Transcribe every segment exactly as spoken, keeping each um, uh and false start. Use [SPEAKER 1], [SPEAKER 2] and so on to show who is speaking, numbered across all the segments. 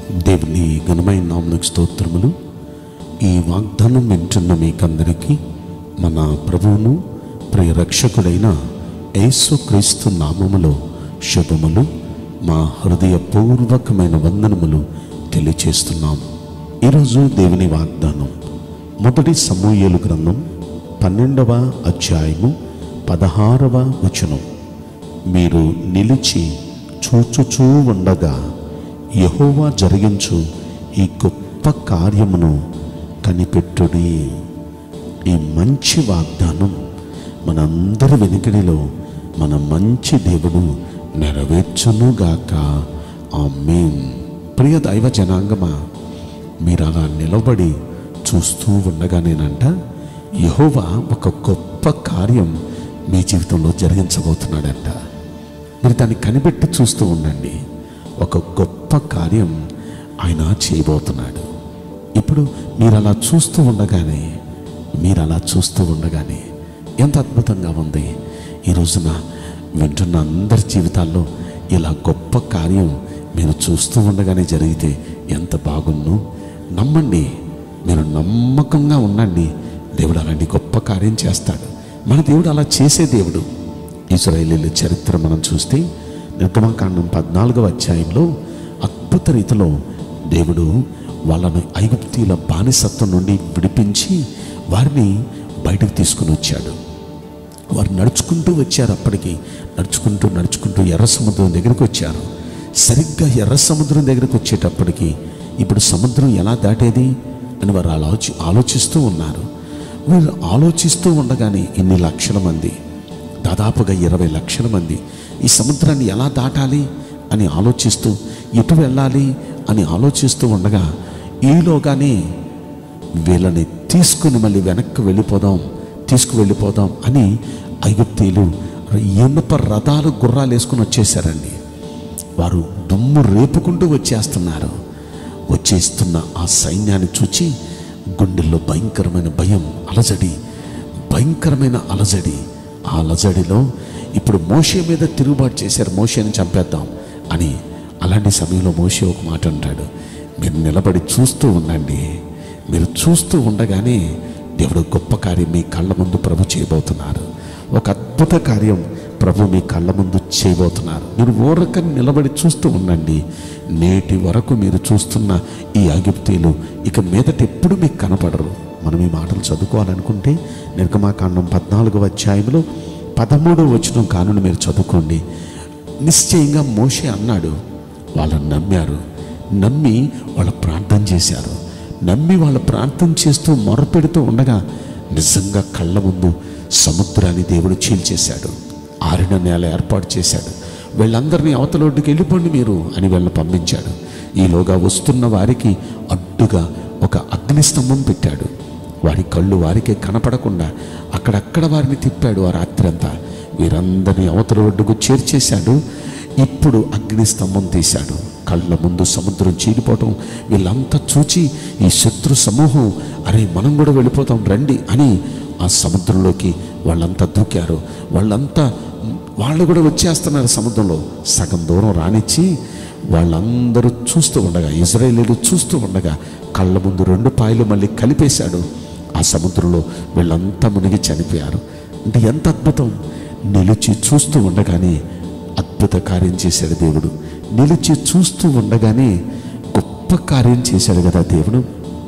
[SPEAKER 1] దేవుని ఘనమైన నామమునకు స్తోత్రములు. ఈ వాగ్దానం వింటున్న మీకందరికీ మన ప్రభువును ప్రియ రక్షకుడైన యేసుక్రీస్తు నామములో శుభములు, మా హృదయపూర్వకమైన వందనములు తెలియచేస్తున్నాం. ఈరోజు దేవుని వాగ్దానం మొదటి సమూయేలు గ్రంథం పన్నెండవ అధ్యాయము పదహారవ వచనం. మీరు నిలిచి చూచుచూ ఉండగా యెహోవా జరిగించు ఈ గొప్ప కార్యమును కనిపెట్టుడి. ఈ మంచి వాగ్దానం మనందరి వెనుకడిలో మన మంచి దేవుడు నెరవేర్చునుగాక. ఆమేన్. ప్రియ దైవ జనాంగమా, మీరు అలా నిలబడి చూస్తూ ఉండగానేనంట యెహోవా ఒక గొప్ప కార్యం మీ జీవితంలో జరిగించబోతున్నాడంట. మీరు దాన్ని కనిపెట్టి చూస్తూ ఉండండి. ఒక గొప్ప కార్యం ఆయన చేయబోతున్నాడు. ఇప్పుడు మీరు అలా చూస్తూ ఉండగానే మీరు అలా చూస్తూ ఉండగానే ఎంత అద్భుతంగా ఉంది. ఈ రోజున వింటున్న అందరి జీవితాల్లో ఇలా గొప్ప కార్యం మీరు చూస్తూ ఉండగానే జరిగితే ఎంత బాగుండు. నమ్మండి, మీరు నమ్మకంగా ఉండండి. దేవుడు అలాంటి గొప్ప కార్యం చేస్తాడు. మన దేవుడు అలా చేసే దేవుడు. ఇశ్రాయేలీయుల చరిత్ర మనం చూస్తే నిర్గమకాండం పద్నాలుగవ అధ్యాయంలో అద్భుత రీతిలో దేవుడు వాళ్ళను ఐగుప్తీయుల బానిసత్వం నుండి విడిపించి వారిని బయటకు తీసుకుని వచ్చాడు. వారు నడుచుకుంటూ వచ్చారు. అప్పటికి నడుచుకుంటూ నడుచుకుంటూ ఎర్ర సముద్రం దగ్గరికి వచ్చారు. సరిగ్గా ఎర్ర సముద్రం దగ్గరికి వచ్చేటప్పటికి ఇప్పుడు సముద్రం ఎలా దాటేది అని వారు ఆలోచి ఆలోచిస్తూ ఉన్నారు. వీళ్ళు ఆలోచిస్తూ ఉండగానే ఇన్ని లక్షల మంది, దాదాపుగా ఇరవై లక్షల మంది ఈ సముద్రాన్ని ఎలా దాటాలి అని ఆలోచిస్తూ, ఎటు వెళ్ళాలి అని ఆలోచిస్తూ ఉండగా ఈలోగానే వీళ్ళని తీసుకుని మళ్ళీ వెనక్కి వెళ్ళిపోదాం తీసుకువెళ్ళిపోదాం అని ఐగుప్తీయులు ఇనుప రథాలు గుర్రాలు వేసుకుని వచ్చేసారండి. వారు దుమ్ము రేపుకుంటూ వచ్చేస్తున్నారు. వచ్చేస్తున్న ఆ సైన్యాన్ని చూచి గుండెల్లో భయంకరమైన భయం, అలజడి, భయంకరమైన అలజడి. ఆ అలజడిలో ఇప్పుడు మోషే మీద తిరుగుబాటు చేశారు. మోషేని చంపేద్దాం అని. అలాంటి సమయంలో మోషే ఒక మాట అంటాడు, మీరు నిలబడి చూస్తూ ఉండండి. మీరు చూస్తూ ఉండగానే దేవుడు గొప్ప కార్యం మీ కళ్ళ ముందు ప్రభు చేయబోతున్నారు. ఒక అద్భుత కార్యం ప్రభు మీ కళ్ళ ముందు చేయబోతున్నారు. మీరు ఊరక నిలబడి చూస్తూ ఉండండి. నేటి వరకు మీరు చూస్తున్న ఈ ఐగుప్తీయులు ఇక మీదట ఎప్పుడు మీకు కనపడరు. మనం ఈ మాటలు చదువుకోవాలనుకుంటే నిర్గమకాండం పద్నాలుగవ అధ్యాయంలో పదమూడవ వచనం కానుండి మీరు చదువుకోండి. నిశ్చయంగా మోషే అన్నాడు. వాళ్ళని నమ్మారు. నమ్మి వాళ్ళ ప్రార్థన చేశారు. నమ్మి వాళ్ళ ప్రార్థన చేస్తూ మొరపెడుతూ ఉండగా నిజంగా కళ్ళ ముందు సముద్రాన్ని దేవుడు చీల్చేశాడు. ఆరిన నేల ఏర్పాటు చేశాడు. వీళ్ళందరినీ అవతలొడ్డుకి వెళ్ళిపోండి మీరు అని వీళ్ళని పంపించాడు. ఈలోగా వస్తున్న వారికి అడ్డుగా ఒక అగ్నిస్తంభం పెట్టాడు. వారి కళ్ళు వారికే కనపడకుండా అక్కడక్కడ వారిని తిప్పాడు. ఆ రాత్రి అంతా వీరందరినీ అవతల ఒడ్డుకు చేర్చేశాడు. ఇప్పుడు అగ్నిస్తంభం తీశాడు. కళ్ళ ముందు సముద్రం చీలిపోవటం వీళ్ళంతా చూచి ఈ శత్రు సమూహం, అరే మనం కూడా వెళ్ళిపోతాం రండి అని ఆ సముద్రంలోకి వాళ్ళంతా దూకారు. వాళ్ళంతా వాళ్ళు కూడా వచ్చేస్తున్నారు. సముద్రంలో సగం దూరం రానిచ్చి వాళ్ళందరూ చూస్తూ ఉండగా, ఇశ్రాయేలీయులు చూస్తూ ఉండగా కళ్ళ ముందు రెండు పాయలు మళ్ళీ కలిపేశాడు. ఆ సముద్రంలో వీళ్ళంతా మునిగి చనిపోయారు. అంటే ఎంత అద్భుతం. నిలిచి చూస్తూ ఉండగానే అద్భుత కార్యం చేశాడు దేవుడు. నిలిచి చూస్తూ ఉండగానే గొప్ప కార్యం చేశాడు కదా దేవుడు.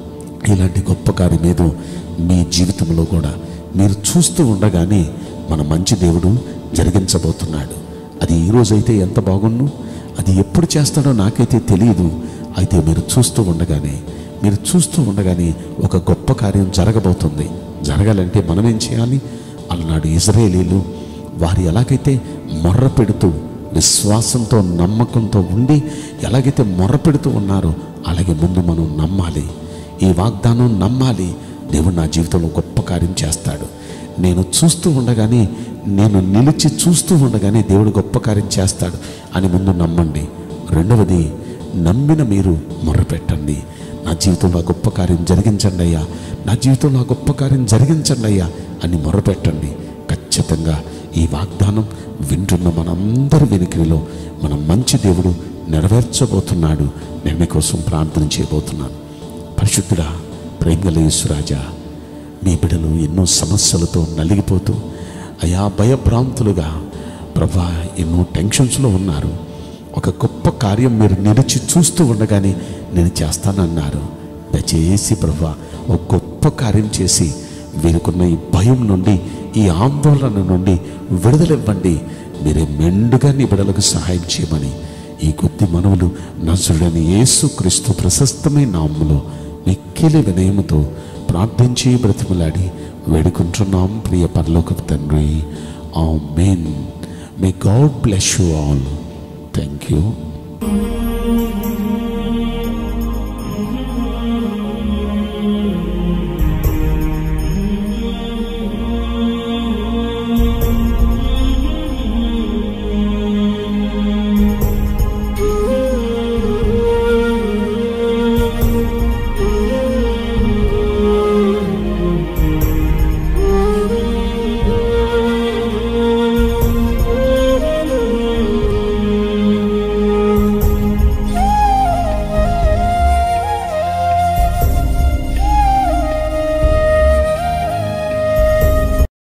[SPEAKER 1] ఇలాంటి గొప్ప కార్యం ఏదో మీ జీవితంలో కూడా మీరు చూస్తూ ఉండగానే మన మంచి దేవుడు జరిగించబోతున్నాడు. అది ఈరోజైతే ఎంత బాగుండు. అది ఎప్పుడు చేస్తాడో నాకైతే తెలియదు. అయితే మీరు చూస్తూ ఉండగానే మీరు చూస్తూ ఉండగానే ఒక గొప్ప కార్యం జరగబోతుంది. జరగాలంటే మనం ఏం చేయాలి? అలనాడు ఇశ్రాయేలీయులు వారు ఎలాగైతే మొర్ర పెడుతూ విశ్వాసంతో నమ్మకంతో ఉండి ఎలాగైతే మొర్ర పెడుతూ ఉన్నారో అలాగే ముందు మనం నమ్మాలి. ఈ వాగ్దానం నమ్మాలి. దేవుడు నా జీవితంలో గొప్ప కార్యం చేస్తాడు. నేను చూస్తూ ఉండగానే, నేను నిలిచి చూస్తూ ఉండగానే దేవుడు గొప్ప కార్యం చేస్తాడు అని ముందు నమ్మండి. రెండవది, నమ్మిన మీరు మొర్రపెట్టండి. నా జీవితంలో గొప్ప కార్యం జరిగించండి అయ్యా, నా జీవితంలో గొప్ప కార్యం జరిగించండి అయ్యా అని మొర్రపెట్టండి. ఖచ్చితంగా ఈ వాగ్దానం వింటున్న మనందరి వెనుకలో మన మంచి దేవుడు నెరవేర్చబోతున్నాడు. నేను మీకోసం ప్రార్థన చేయబోతున్నాను. పరిశుద్ధుడా, ప్రేమగల యేసురాజా, మీ బిడ్డలు ఎన్నో సమస్యలతో నలిగిపోతూ అయా భయభ్రాంతులుగా ప్రభా ఎన్నో టెన్షన్స్లో ఉన్నారు. ఒక గొప్ప కార్యం మీరు నిలిచి చూస్తూ ఉండగానే నేను చేస్తానన్నారు. దయచేసి ప్రభా ఒక గొప్ప కార్యం చేసి వీరికున్న ఈ భయం నుండి, ఈ ఆందోళన నుండి విడుదలివ్వండి. మీరే మెండుగా నీ బిడ్డలకు సహాయం చేయమని ఈ కొద్ది మనవులు నజరుడైన యేసుక్రీస్తు ప్రశస్తమైన నామములో మిక్కిలి వినయముతో ప్రార్థించి బ్రతిమలాడి వేడుకుంటున్నాం ప్రియ పరలోకపు తండ్రి. ఆమేన్. May God bless you all. Thank you.